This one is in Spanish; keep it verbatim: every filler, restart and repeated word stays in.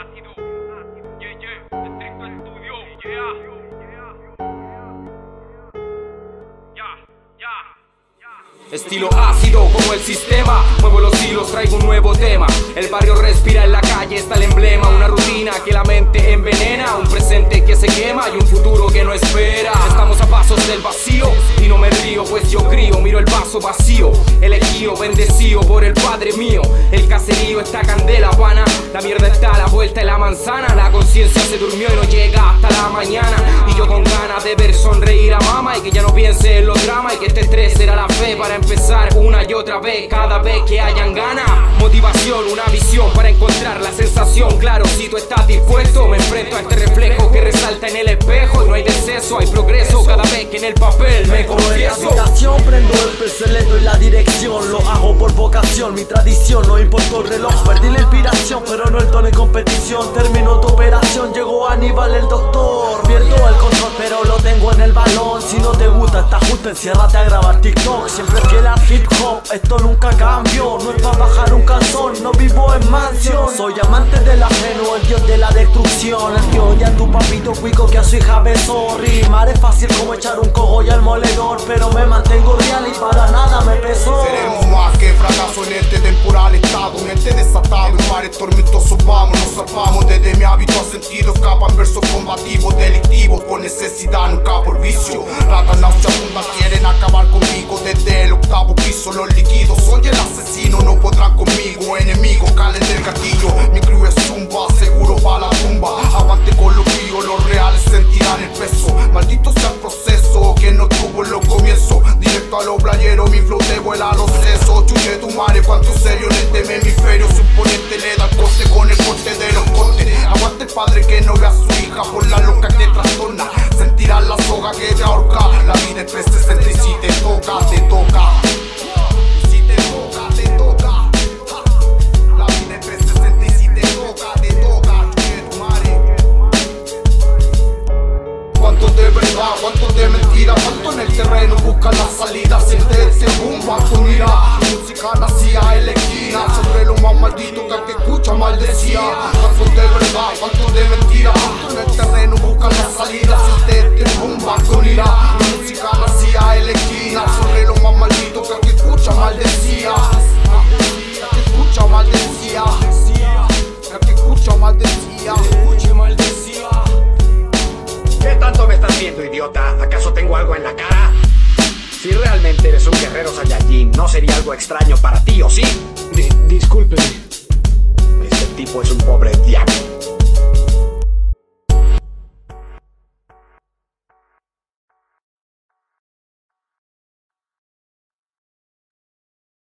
ácido, yeah, yeah, estricto estudio, yeah. Estilo ácido como el sistema, muevo los hilos, traigo un nuevo tema. El barrio respira, en la calle está el emblema. Una rutina que la mente envenena, un presente que se quema y un futuro que no espera. Estamos a pasos del vacío y no me río, pues yo crío, miro el vaso vacío. Elegido, bendecido por el Padre mío. El caserío está candela, pana. La mierda está a la vuelta de la manzana. La conciencia se durmió y no llega hasta la mañana. Y yo con ganas de ver sonreír a mamá y que ya no piense en los dramas y que este estrés será la fe para empezar una y otra vez, cada vez que hayan ganas. Motivación, una visión para encontrar la sensación. Claro, si tú estás dispuesto, me enfrento a este reflejo que resalta en el espejo. Y no hay deceso, hay progreso cada vez que en el papel me confieso. En la habitación prendo el P C, le doy la dirección. Lo hago por vocación, mi tradición. No importa el reloj, perdí la inspiración, pero no el tono en competición. Terminó tu operación, llegó Aníbal el doctor. Pierdo el control, pero lo tengo en el balón. Si no te gusta esta justa, enciérrate a grabar TikTok. Siempre fiel al hip hop, esto nunca cambió. No es para bajar un calzón, no vivo en mansión. Soy amante del ajeno, el dios de la destrucción. El que odia a tu papito cuico que a su hija besó. Rimar es fácil como echar un cogollo al moledor, pero me mantengo real y para nada me pesó. Seremos más que fracaso en este temporal estado. Un ente desatado, en mares tormentosos vamos. Nos zarpamos desde mi hábito a sentido. Escapan versos combativos, delictivos, por necesidad, nunca por vicio. Ratas nauseabundas quieren acabar conmigo desde el octavo piso. Los líquidos, soy el asesino, no podrán conmigo. Enemigos, calen del gatillo. Mi crew es zumba, seguro pa' la tumba. Aguante con lo mío, los reales sentirán el peso. Maldito sea el proceso que no tuvo en los comienzos. Directo a los playeros, mi flow te vuela a los sesos. Chuche tu madre, cuánto serio en este hemisferio. Su oponente le da el corte con el corte de los cortes. Aguante el padre que no ve a su hija por la loca que te trastorna. Sentirás la soga que te ahorca. La vida es trescientos sesenta y si te toca, te toca. Si te toca, te toca. La vida es trescientos sesenta y si te toca, te toca. Chuche tu madre. Cuánto de verdad, cuánto de mentira, cuánto en el terreno buscan la salida. Siente ese boom, cuánto mira. Música nacía en la esquina, sobre lo más maldito que el que escucha maldecía. Cuánto de verdad, cuánto de mentira, cuánto en el terreno buscan la salida.